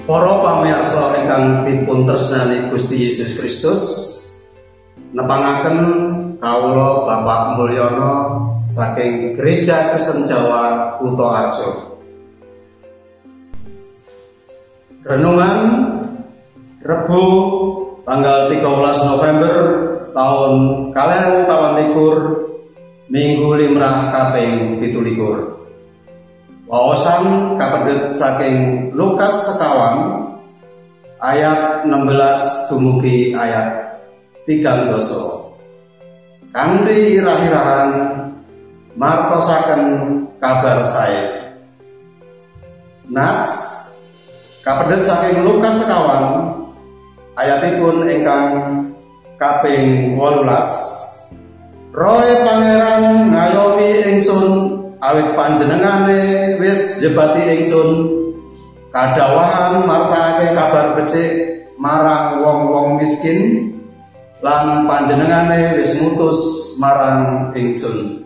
Para pamirsa ingkang dipun tresnani Gusti Yesus Kristus, nepangaken kawula Bapak Mulyono saking Gereja Kristen Jawa Kutoarjo. Renungan Rebo tanggal 13 November tahun 2024 Minggu limrah kaping 17. Wawasan kapendhet saking Lukas sekawan ayat 16 dumugi ayat 13. Kanthi irah-irahan martosaken kabar sae. Nats kapendhet saking Lukas sekawan ayatipun ingkang kaping 18. Roe Pangeran ngayomi ingsun awit panjenengane wis jebati ingsun kadawahan martakake kabar becik marang wong-wong miskin lan panjenengane wis ngutus marang ingsun.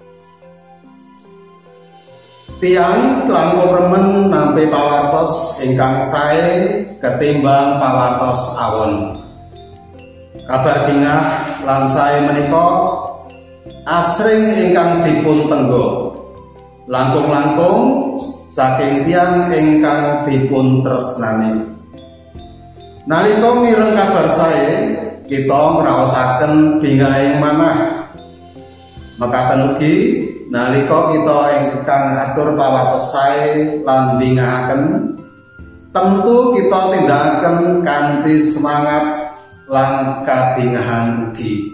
Tiang langkung remen nampi pawartos ingkang sae ketimbang pawartos awon. Kabar bingah lan sae menika asring ingkang dipun tenggo langkung-langkung saking tiyang ingkang dipun tresnani. Nalika mireng kabar sae kita ngraosaken bingahing manah. Mekaten ugi nalika kita ingkang atur pawartos sae lan bingahaken, tentu kita tindakaken kanthi semangat lan kabingahan ugi.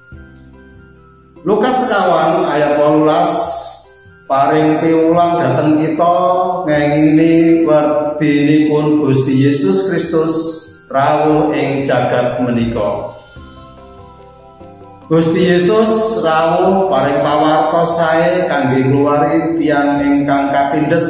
Lukas sekawan ayat 18 paring piwulang dhateng kita ngengini werdinipun Gusti Yesus Kristus rawuh ing jagat menika. Gusti Yesus rawuh paring pawartos sae kangge ngluwari tiyang ingkang kapindhes.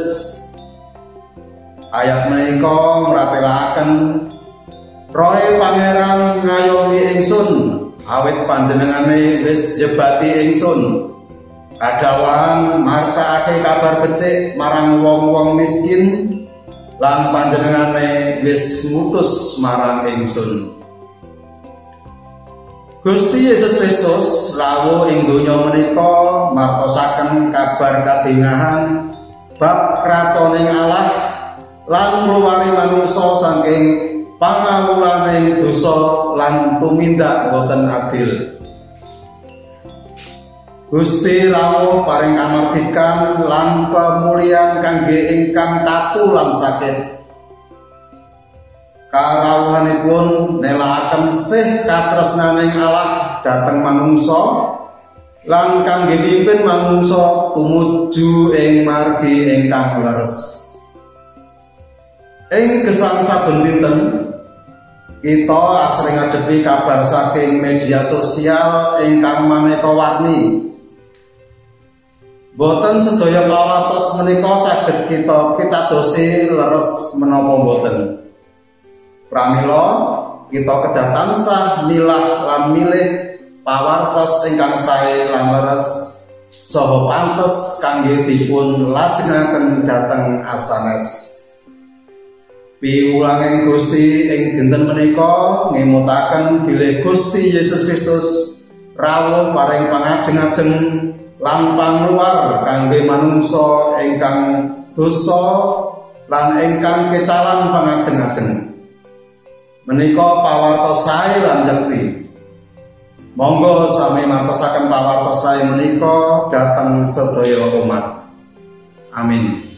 Ayat menika mratelaken Roe Pangeran ngayomi ingsun awit panjenengane wis jebati ingsun kadawan martakake kabar becik marang wong-wong miskin lan panjenengane wis ngutus marang ingsun. Gusti Yesus Kristus rawuh ing donya menika martosaken kabar kabingahan bab kratoning Allah lan ngluwari manungsa saking pangawulaning dosa lan tumindak boten adil. Gusti rawuh paring kamardikan lan pamulyan kangge ingkang tatu lan sakit. Karawuhanipun nelakaken sih katresnaning Allah dhateng manungsa lan kangge mimpin manungsa tumuju ing margi ingkang leres. Ing gesang saben dinten kita asring ngadepi kabar saking media sosial ingkang maneka warni. Boten sedaya pawartos menika saged kita pitadosi leres menapa boten. Pramila kita kedah tansah milah lan milih pawartos ingkang sae lan leres saha pantes kangge dipun lajengaken dhateng asanes. Piwulanging Gusti ing dinten menika ngemutaken bilih Gusti Yesus Kristus rawuh paring pangajeng-ajeng lan pangluwar kangge manungsa ingkang dosa lan ingkang kecalan pangajeng-ajeng. Menika pawartos sae lan yakti. Monggo sami martosaken pawartos sae menika dhateng sedaya umat. Amin.